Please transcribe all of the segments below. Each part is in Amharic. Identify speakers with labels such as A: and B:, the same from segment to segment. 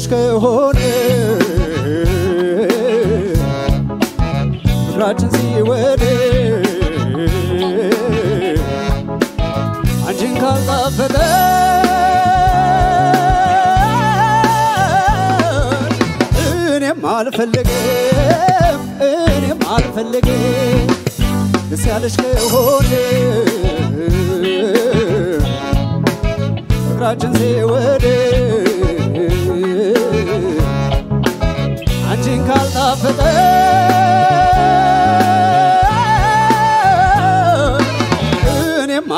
A: ከሆነ ፍቅራችን ሲወድ አንቺን ካልጣፈጠ እኔም አልፈልግም ደስ ያለሽ ከሆነ ፍቅራችን ሲወድ አንቺን ካልጣፈጠ እኔም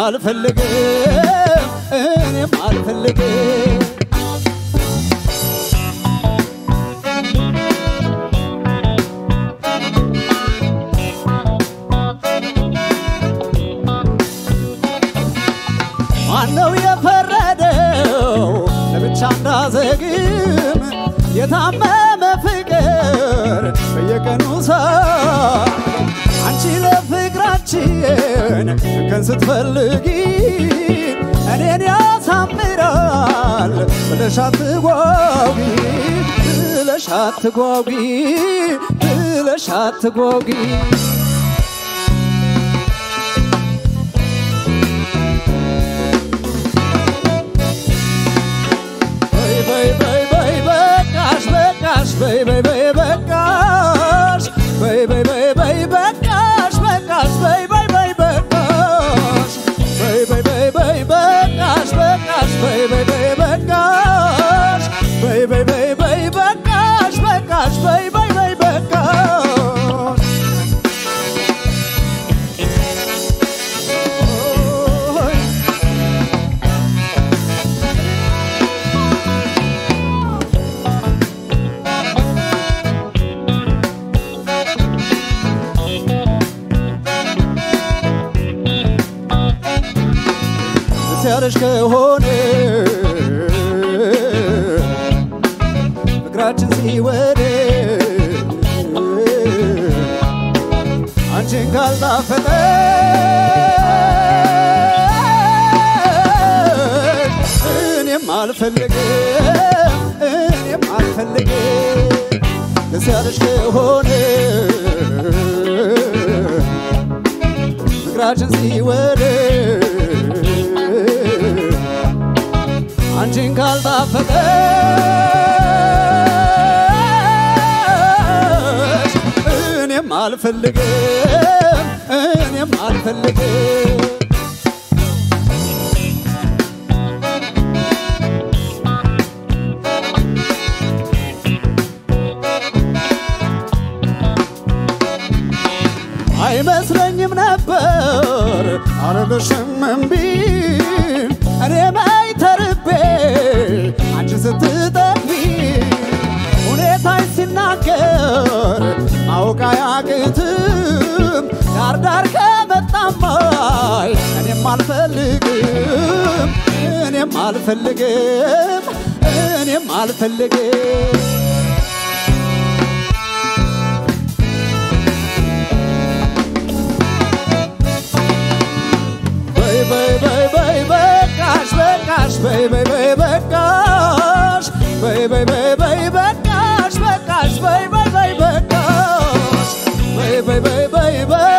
A: አልፈልግም ማነው የፈረደው ለብቻ እንዳዘግም የታመመ ፍቅር በየቀኑ አንቺ ለፍቅራችን ከን ስትፈልጊ እኔን ያሳምራል ብለሽ አትጓጉ ያለሽ ከሆነ ፍቅራችን ሲወድ አንቺን ካልጣፈጠ እኔም አልፈልግም ደስ ያለሽ ከሆነ ፍቅራችን ሲወድ አንቺን ካልጣፈጠ እኔም አልፈልግም አይመስለኝም ነበር አልልሽም እምቢ እኔ ማይተርቤ አንቺ ስትጠግቢ ሁኔታሽ ሲናገር ማወቅ አያቅትም ዳር ከመጣማይ እኔም አልፈልግም Bye.